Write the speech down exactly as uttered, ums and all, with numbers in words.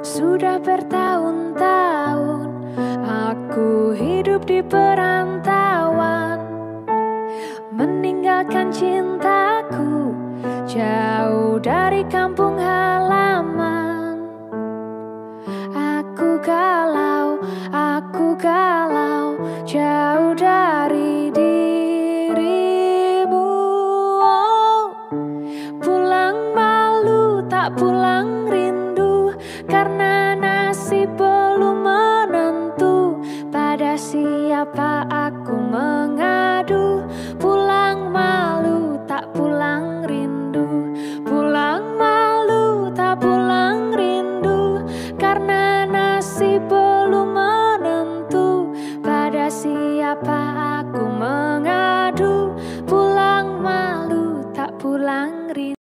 Sudah bertahun-tahun aku hidup di perantauan, meninggalkan cintaku jauh dari kampung halaman. Aku galau, aku galau, jauh dari